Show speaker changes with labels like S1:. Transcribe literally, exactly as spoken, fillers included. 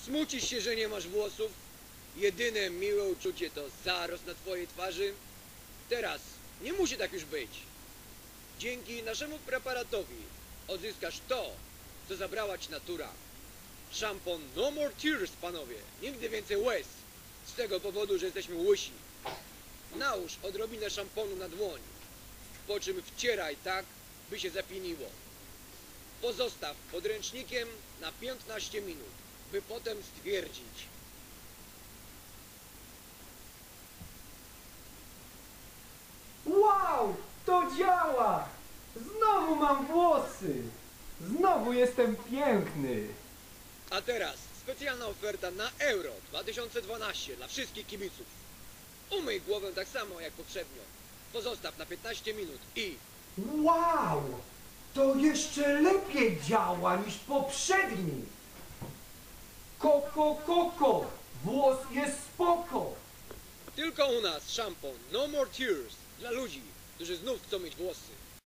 S1: Smucisz się, że nie masz włosów? Jedyne miłe uczucie to zarost na twojej twarzy? Teraz nie musi tak już być. Dzięki naszemu preparatowi odzyskasz to, co zabrała ci natura. Szampon No More Tears, panowie. Nigdy więcej łez. Z tego powodu, że jesteśmy łysi. Nałóż odrobinę szamponu na dłoń, po czym wcieraj tak, by się zapieniło. Pozostaw pod ręcznikiem na piętnaście minut, by potem stwierdzić.
S2: Wow! To działa! Znowu mam włosy! Znowu jestem piękny!
S1: A teraz specjalna oferta na Euro dwa tysiące dwanaście dla wszystkich kibiców. Umyj głowę tak samo jak poprzednio. Pozostaw na piętnaście minut i...
S2: Wow! To jeszcze lepiej działa niż poprzedni! Koko, koko! Włos jest spoko!
S1: Tylko u nas szampon No More Tears dla ludzi, którzy znów chcą mieć włosy.